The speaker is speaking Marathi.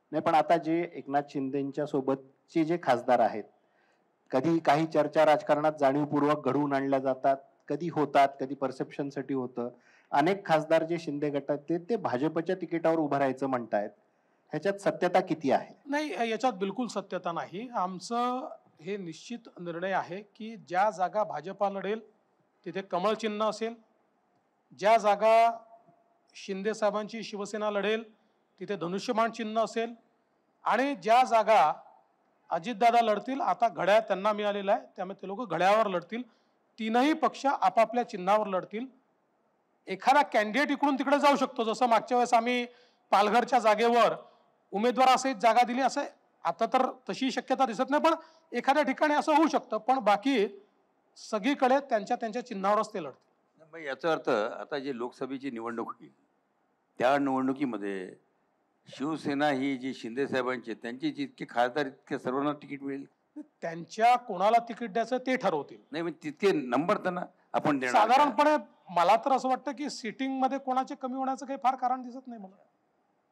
नाही, पण आता जे एकनाथ शिंदेच्या सोबतचे जे खासदार आहेत, कधी काही चर्चा राजकारणात जाणीवपूर्वक घडवून आणल्या जातात, कधी होतात, कधी परसेप्शनसाठी होतं. अनेक खासदार जे शिंदे गटात ते भाजपच्या तिकिटावर उभं राहायचं म्हणतायत. ह्याच्यात सत्यता किती आहे? नाही, याच्यात बिलकुल सत्यता नाही. आमचं हे निश्चित निर्णय आहे की ज्या जागा भाजपा लढेल तिथे कमळ चिन्ह असेल, ज्या जागा शिंदे साहेबांची शिवसेना लढेल तिथे धनुष्यबाण चिन्ह असेल, आणि ज्या जागा अजितदादा लढतील, आता घड्याळ त्यांना मिळालेला आहे त्यामुळे ते लोक घड्याळावर लढतील. तीनही पक्ष आपापल्या चिन्हावर लढतील. एखादा कॅन्डिडेट इकडून तिकडे जाऊ शकतो, जसं मागच्या वेळेस आम्ही पालघरच्या जागेवर उमेदवार असे जागा दिली, असं आता तर तशी शक्यता दिसत नाही, पण एखाद्या ठिकाणी असं होऊ शकतं. पण बाकी सगळीकडे त्यांच्या त्यांच्या चिन्हावरच ते लढतील. मग याचा अर्थ आता जे लोकसभेची निवडणूक होईल त्या निवडणुकीमध्ये शिवसेना ही जी शिंदे साहेबांची त्यांची जितके खासदार इतके सर्वांना तिकीट मिळेल. त्यांच्या कोणाला तिकीट द्यायचं ते ठरवतील. नाही म्हणजे तितके नंबर त्यांना आपण देणार का? साधारणपणे मला तर असं वाटतं की सिटिंग मध्ये कोणाचे कमी होण्याचं काही फार कारण दिसत नाही मला.